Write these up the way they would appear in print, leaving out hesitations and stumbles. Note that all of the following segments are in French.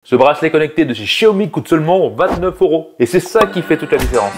Ce bracelet connecté de chez Xiaomi coûte seulement 29 €. Et c'est ça qui fait toute la différence.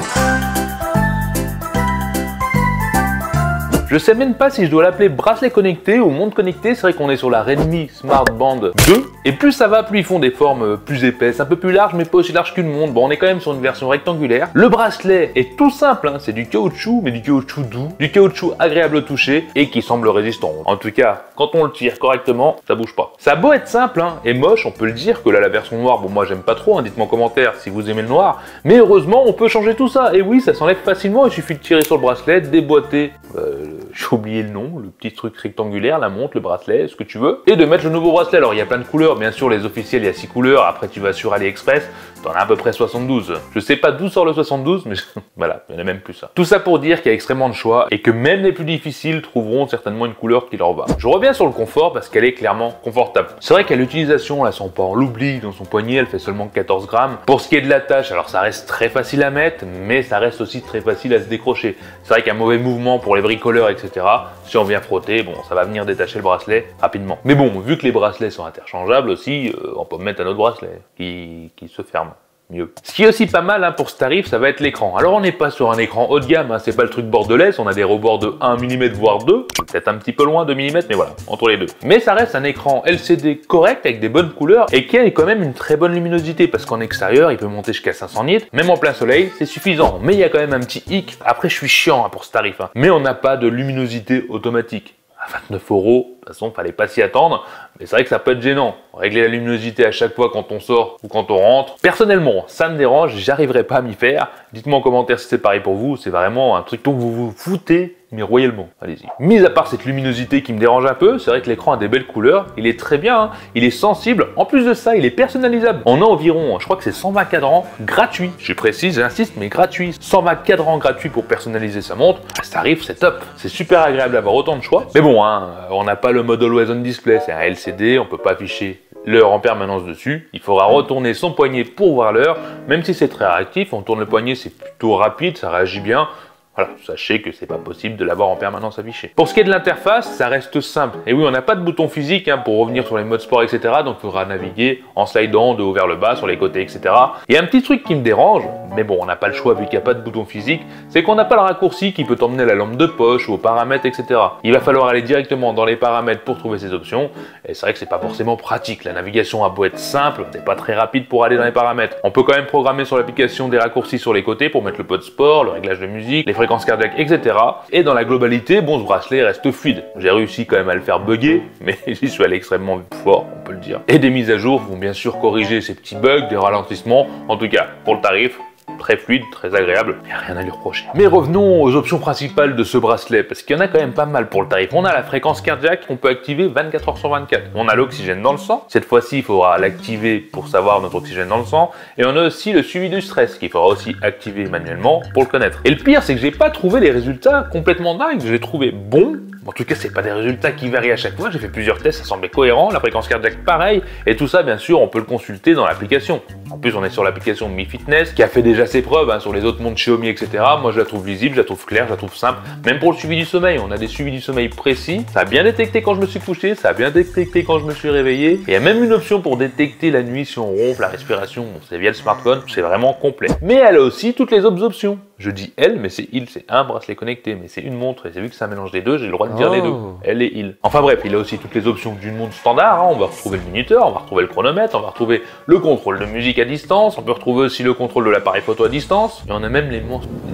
Je sais même pas si je dois l'appeler bracelet connecté ou montre connectée. C'est vrai qu'on est sur la Redmi Smart Band 2. Et plus ça va, plus ils font des formes plus épaisses, un peu plus larges, mais pas aussi larges qu'une montre. Bon, on est quand même sur une version rectangulaire. Le bracelet est tout simple, hein. C'est du caoutchouc, mais du caoutchouc doux, du caoutchouc agréable au toucher et qui semble résistant. En tout cas, quand on le tire correctement, ça bouge pas. Ça a beau être simple, hein, et moche, on peut le dire que là, la version noire, bon, moi j'aime pas trop, hein. Dites-moi en commentaire si vous aimez le noir. Mais heureusement, on peut changer tout ça. Et oui, ça s'enlève facilement, il suffit de tirer sur le bracelet, déboîter. J'ai oublié le nom, le petit truc rectangulaire, la montre, le bracelet, ce que tu veux, et de mettre le nouveau bracelet. Alors il y a plein de couleurs, bien sûr les officiels il y a 6 couleurs, après tu vas sur AliExpress, t'en as à peu près 72. Je sais pas d'où sort le 72, mais voilà, il y en a même plus ça. Tout ça pour dire qu'il y a extrêmement de choix, et que même les plus difficiles trouveront certainement une couleur qui leur va. Je reviens sur le confort, parce qu'elle est clairement confortable. C'est vrai qu'à l'utilisation, là, son port, on l'oublie, dans son poignet, elle fait seulement 14 grammes. Pour ce qui est de la tâche, alors ça reste très facile à mettre, mais ça reste aussi très facile à se décrocher. C'est vrai qu'un mauvais mouvement pour les bricoleurs, etc., si on vient frotter, bon, ça va venir détacher le bracelet rapidement. Mais bon, vu que les bracelets sont interchangeables aussi, on peut mettre un autre bracelet qui se ferme. Mieux. Ce qui est aussi pas mal hein, pour ce tarif, ça va être l'écran. Alors on n'est pas sur un écran haut de gamme, hein, c'est pas le truc bordelaise, on a des rebords de 1 mm voire 2, peut-être un petit peu loin 2 mm, mais voilà, entre les deux. Mais ça reste un écran LCD correct avec des bonnes couleurs et qui a quand même une très bonne luminosité parce qu'en extérieur il peut monter jusqu'à 500 nits, même en plein soleil c'est suffisant. Mais il y a quand même un petit hic, après je suis chiant hein, pour ce tarif, hein. Mais on n'a pas de luminosité automatique. À 29 €, de toute façon, fallait pas s'y attendre, mais c'est vrai que ça peut être gênant. Régler la luminosité à chaque fois quand on sort ou quand on rentre. Personnellement, ça me dérange, j'arriverai pas à m'y faire. Dites-moi en commentaire si c'est pareil pour vous, c'est vraiment un truc dont vous vous foutez, mais royalement. Allez-y. Mis à part cette luminosité qui me dérange un peu, c'est vrai que l'écran a des belles couleurs, il est très bien, hein. Il est sensible. En plus de ça, il est personnalisable. On a environ, je crois que c'est 120 cadrans gratuits. Je précise, j'insiste, mais gratuits. 120 cadrans gratuits pour personnaliser sa montre. Ça arrive, c'est top. C'est super agréable d'avoir autant de choix. Mais bon, hein, on n'a pas le mode Always On Display, c'est un LCD, on peut pas afficher l'heure en permanence dessus. Il faudra retourner son poignet pour voir l'heure. Même si c'est très réactif, on tourne le poignet, c'est plutôt rapide, ça réagit bien. Voilà, sachez que c'est pas possible de l'avoir en permanence affiché. Pour ce qui est de l'interface, ça reste simple. Et oui, on n'a pas de bouton physique hein, pour revenir sur les modes sport, etc. Donc il faudra naviguer en slidant de haut vers le bas, sur les côtés, etc. Il y a un petit truc qui me dérange, mais bon, on n'a pas le choix vu qu'il n'y a pas de bouton physique, c'est qu'on n'a pas le raccourci qui peut t'emmener à la lampe de poche ou aux paramètres, etc. Il va falloir aller directement dans les paramètres pour trouver ces options. Et c'est vrai que c'est pas forcément pratique. La navigation a beau être simple, c'est pas très rapide pour aller dans les paramètres. On peut quand même programmer sur l'application des raccourcis sur les côtés pour mettre le mode sport, le réglage de musique, les fréquences cardiaques, etc. Et dans la globalité, bon, ce bracelet reste fluide. J'ai réussi quand même à le faire bugger, mais j'y suis allé extrêmement fort, on peut le dire. Et des mises à jour vont bien sûr corriger ces petits bugs, des ralentissements. En tout cas, pour le tarif, très fluide, très agréable, il n'y a rien à lui reprocher. Mais revenons aux options principales de ce bracelet, parce qu'il y en a quand même pas mal pour le tarif. On a la fréquence cardiaque qu'on peut activer 24 h sur 24. On a l'oxygène dans le sang. Cette fois-ci, il faudra l'activer pour savoir notre oxygène dans le sang. Et on a aussi le suivi du stress, qu'il faudra aussi activer manuellement pour le connaître. Et le pire, c'est que j'ai pas trouvé les résultats complètement dingues. Je les ai trouvés bons. En tout cas, c'est pas des résultats qui varient à chaque fois. J'ai fait plusieurs tests, ça semblait cohérent. La fréquence cardiaque, pareil. Et tout ça, bien sûr, on peut le consulter dans l'application. En plus, on est sur l'application Mi Fitness, qui a fait déjà ses preuves hein, sur les autres montres Xiaomi, etc. Moi, je la trouve lisible, je la trouve claire, je la trouve simple. Même pour le suivi du sommeil, on a des suivis du sommeil précis. Ça a bien détecté quand je me suis couché, ça a bien détecté quand je me suis réveillé. Et il y a même une option pour détecter la nuit si on ronfle, la respiration. C'est via le smartphone, c'est vraiment complet. Mais elle a aussi toutes les autres options. Je dis elle, mais c'est il, c'est un bracelet connecté, mais c'est une montre, et c'est vu que ça mélange les deux, j'ai le droit de dire les deux. Elle et il. Enfin bref, il a aussi toutes les options d'une montre standard, hein. On va retrouver le minuteur, on va retrouver le chronomètre, on va retrouver le contrôle de musique à distance, on peut retrouver aussi le contrôle de l'appareil photo à distance, et on a même les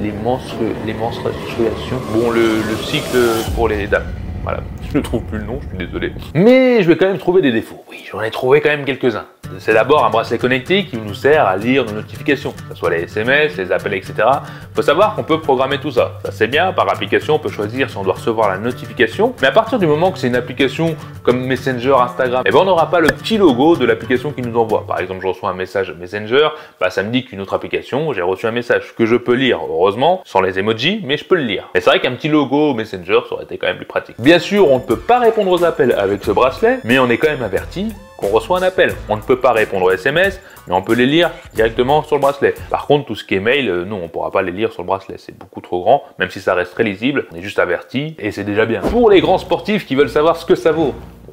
menstruations, bon le cycle pour les dames. Voilà, je ne trouve plus le nom, je suis désolé. Mais je vais quand même trouver des défauts. Oui, j'en ai trouvé quand même quelques-uns. C'est d'abord un bracelet connecté qui nous sert à lire nos notifications, que ce soit les SMS, les appels, etc. Faut savoir qu'on peut programmer tout ça. Ça c'est bien, par application, on peut choisir si on doit recevoir la notification. Mais à partir du moment que c'est une application comme Messenger, Instagram, eh ben on n'aura pas le petit logo de l'application qui nous envoie. Par exemple, je reçois un message Messenger, bah ça me dit qu'une autre application, j'ai reçu un message que je peux lire, heureusement, sans les emojis, mais je peux le lire. Et c'est vrai qu'un petit logo Messenger, ça aurait été quand même plus pratique. Bien sûr, on ne peut pas répondre aux appels avec ce bracelet, mais on est quand même averti qu'on reçoit un appel. On ne peut pas répondre aux SMS, mais on peut les lire directement sur le bracelet. Par contre, tout ce qui est mail, non, on ne pourra pas les lire sur le bracelet. C'est beaucoup trop grand, même si ça reste très lisible. On est juste averti et c'est déjà bien. Pour les grands sportifs qui veulent savoir ce que ça vaut, bon,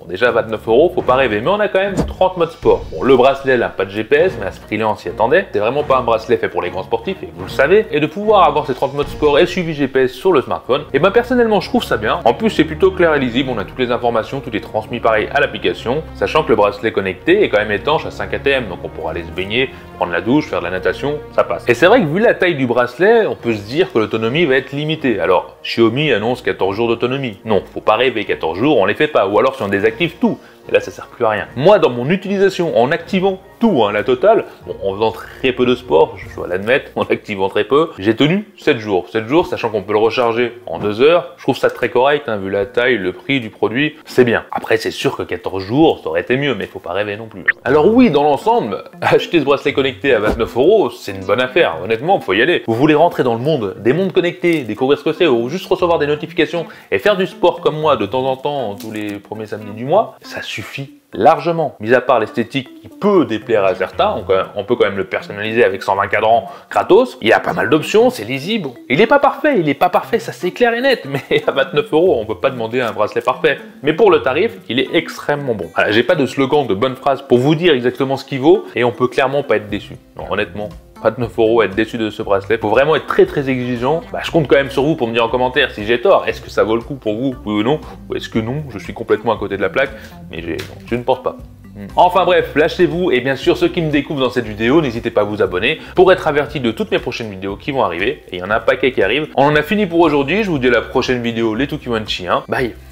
Bon, déjà 29 €, faut pas rêver, mais on a quand même 30 modes sport. Bon, le bracelet n'a pas de GPS, mais à ce prix-là on s'y attendait. C'est vraiment pas un bracelet fait pour les grands sportifs, et vous le savez. Et de pouvoir avoir ces 30 modes sport et suivi GPS sur le smartphone, et ben personnellement je trouve ça bien. En plus c'est plutôt clair et lisible, on a toutes les informations, tout est transmis pareil à l'application, sachant que le bracelet connecté est quand même étanche à 5 ATM, donc on pourra aller se baigner, prendre la douche, faire de la natation, ça passe. Et c'est vrai que vu la taille du bracelet, on peut se dire que l'autonomie va être limitée. Alors Xiaomi annonce 14 jours d'autonomie. Non, faut pas rêver, 14 jours on les fait pas, ou alors si on désactive tout. Et là, ça sert plus à rien. Moi, dans mon utilisation, en activant tout, la totale, bon, en faisant très peu de sport, je dois l'admettre, en activant très peu, j'ai tenu 7 jours. 7 jours, sachant qu'on peut le recharger en 2 heures. Je trouve ça très correct, vu la taille, le prix du produit, c'est bien. Après, c'est sûr que 14 jours, ça aurait été mieux, mais faut pas rêver non plus. Alors oui, dans l'ensemble, acheter ce bracelet connecté à 29 €, c'est une bonne affaire. Honnêtement, faut y aller. Vous voulez rentrer dans le monde des mondes connectés, découvrir ce que c'est, ou juste recevoir des notifications et faire du sport comme moi de temps en temps, tous les premiers samedis du mois, ça suffit largement. Mis à part l'esthétique qui peut déplaire à certains, on peut quand même le personnaliser avec 120 cadrans gratos. Il y a pas mal d'options, c'est lisible. Il n'est pas parfait, ça c'est clair et net, mais à 29 €, on peut pas demander un bracelet parfait. Mais pour le tarif, il est extrêmement bon. Voilà, j'ai pas de slogan, de bonne phrase pour vous dire exactement ce qu'il vaut, et on peut clairement pas être déçu. Non, honnêtement. 29 € être déçu de ce bracelet, faut vraiment être très exigeant. Je compte quand même sur vous pour me dire en commentaire si j'ai tort. Est-ce que ça vaut le coup pour vous, oui ou non? Ou est-ce que non, je suis complètement à côté de la plaque? Mais je ne pense pas. Enfin bref, lâchez-vous, et bien sûr ceux qui me découvrent dans cette vidéo, n'hésitez pas à vous abonner pour être avertis de toutes mes prochaines vidéos qui vont arriver, et il y en a un paquet qui arrive. On en a fini pour aujourd'hui, je vous dis à la prochaine vidéo, les Tukiwanchi, bye.